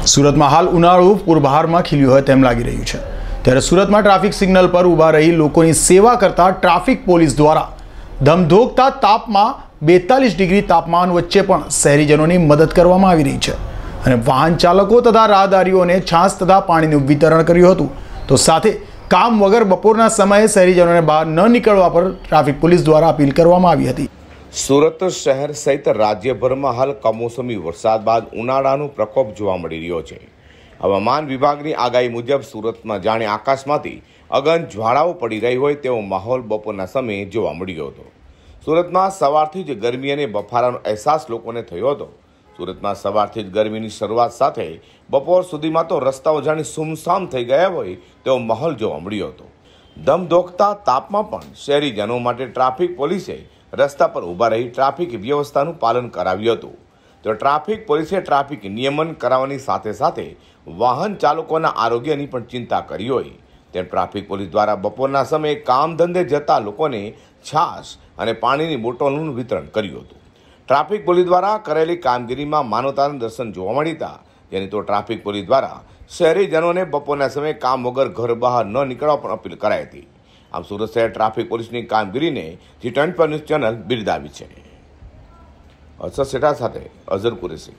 સુરતમાં હાલ ઉનાળુ પૂરબહારમાં ખીલ્યું હોય તેમ લાગી રહ્યું છે। ત્યારે સુરતમાં ટ્રાફિક સિગ્નલ પર ઊભા રહી લોકોની સેવા કરતા ટ્રાફિક પોલીસ દ્વારા ધમધોકતા તાપમાં 42 ડિગ્રી તાપમાન વચ્ચે પણ શહેરીજનોની મદદ કરવામાં આવી રહી છે અને વાહન ચાલકો તથા રાહદારીઓને છાશ તથા પાણીનું વિતરણ કર્યું હતું। તો સાથે કામ વગર બપોરના સમયે શહેરીજનોને બહાર ન નીકળવા પર ટ્રાફિક પોલીસ દ્વારા અપીલ કરવામાં આવી હતી। સુરત શહેર સહિત રાજ્યભરમાં હાલ કમોસમી વરસાદ બાદ ઉનાળાનો પ્રકોપ જોવા મળી રહ્યો છે। હવામાન વિભાગની આગાહી મુજબ સુરતમાં જાણે આકાશમાંથી અગન જ્વાળાઓ પડી રહી હોય તેવો માહોલ બપોરના સમયે જોવા મળ્યો હતો। સુરતમાં સવારથી જ ગરમી અને બફારાનો અહેસાસ લોકોને થયો હતો। સુરતમાં સવારથી જ ગરમીની શરૂઆત સાથે બપોર સુધીમાં તો રસ્તાઓ જાણે સુમસામ થઈ ગયા હોય તેવો માહોલ જોવા મળ્યો હતો। ધમધોકતા તાપમાં પણ શહેરીજનો માટે ટ્રાફિક પોલીસે રસ્તા પર ઊભા રહી ટ્રાફિક વ્યવસ્થાનું પાલન કરાવ્યું હતું। તો ટ્રાફિક પોલીસે ટ્રાફિક નિયમન કરાવવાની સાથે સાથે વાહન ચાલકોના આરોગ્યની પણ ચિંતા કરી હોય તેમ ટ્રાફિક પોલીસ દ્વારા બપોરના સમયે કામ ધંધે જતા લોકોને છાશ અને પાણીની બોટલોનું વિતરણ કર્યું હતું। ટ્રાફિક પોલીસ દ્વારા કરેલી કામગીરીમાં માનવતાના દર્શન જોવા મળ્યા, જેની તો ટ્રાફિક પોલીસ દ્વારા શહેરીજનોને બપોરના સમયે કામ વગર ઘર બહાર ન નીકળવા પણ અપીલ કરાઈ હતી। આમ સુરત શહેર ટ્રાફિક પોલીસની કામગીરીને જી24 ન્યૂઝ ચેનલ બિરદાવી છે। અસર સેઠા સાથે અઝર કુરેશી।